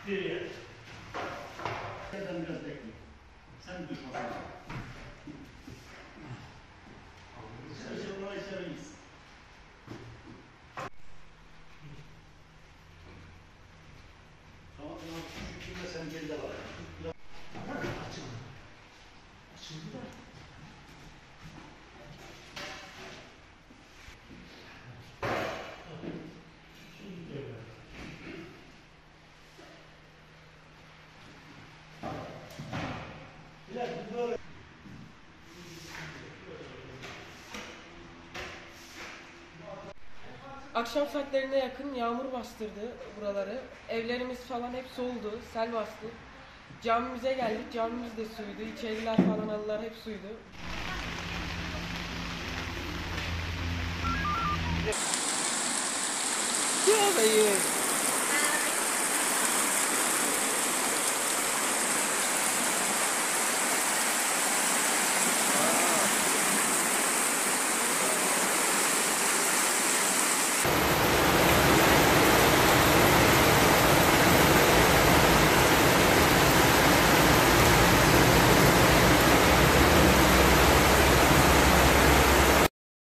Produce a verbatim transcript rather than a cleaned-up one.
Geriye. Sen biraz bekle. Sen düşme. Sen orayı seveyiz. Tamam, şu şekilde sen geride var. Açıldı. Açıldı da. Akşam saatlerine yakın yağmur bastırdı buraları. Evlerimiz falan hep soğudu, sel bastı. Camimize geldik, camimiz de suydu. İçeriler falan, halılar hep suydu. Ya dayı.